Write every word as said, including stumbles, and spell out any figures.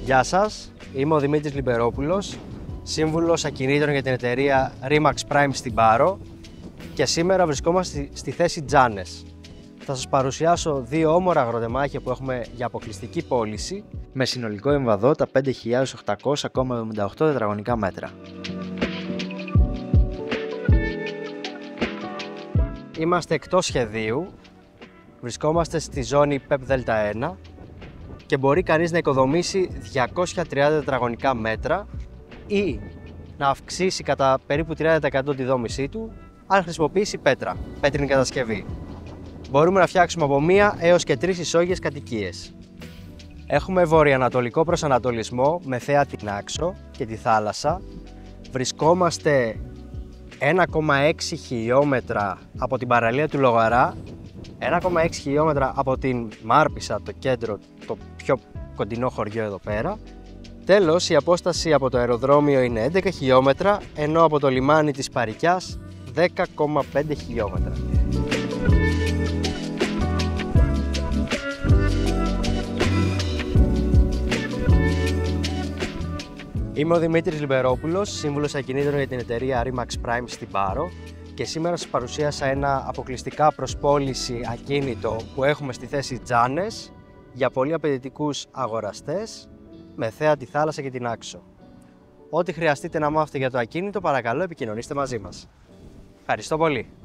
Γεια σας, είμαι ο Δημήτρης Λιμπερόπουλος, σύμβουλος ακινήτων για την εταιρεία Rimax Prime στην Πάρο και σήμερα βρισκόμαστε στη θέση Τζάνες. Θα σας παρουσιάσω δύο όμορα αγροτεμάχια που έχουμε για αποκλειστική πώληση με συνολικό εμβαδό τα πέντε χιλιάδες οκτακόσια κόμμα εβδομήντα οκτώ τετραγωνικά μέτρα. Είμαστε εκτός σχεδίου, βρισκόμαστε στη ζώνη ΠΕΠ Δέλτα ένα και μπορεί κανείς να οικοδομήσει διακόσια τριάντα τετραγωνικά μέτρα ή να αυξήσει κατά περίπου τριάντα τοις εκατό τη δόμησή του αν χρησιμοποιήσει πέτρα, πέτρινη κατασκευή. Μπορούμε να φτιάξουμε από μία έως και τρεις ισόγειες κατοικίες. Έχουμε βορειοανατολικό προσανατολισμό με θέα την Άξο και τη θάλασσα. Βρισκόμαστε ένα κόμμα έξι χιλιόμετρα από την παραλία του Λογαρά, ένα κόμμα έξι χιλιόμετρα από την Μάρπισσα, το κέντρο, το πιο κοντινό χωριό εδώ πέρα. Τέλος, η απόσταση από το αεροδρόμιο είναι έντεκα χιλιόμετρα, ενώ από το λιμάνι της Παρικιάς δέκα κόμμα πέντε χιλιόμετρα. Είμαι ο Δημήτρης Λιμπερόπουλος, σύμβουλος ακινήτων για την εταιρεία Rimax Prime στην Πάρο και σήμερα σας παρουσίασα ένα αποκλειστικά προς πώληση ακίνητο που έχουμε στη θέση Τζάνες για πολύ απαιτητικούς αγοραστές με θέα τη θάλασσα και την Άξο. Ό,τι χρειαστείτε να μάθετε για το ακίνητο, παρακαλώ επικοινωνήστε μαζί μας. Ευχαριστώ πολύ!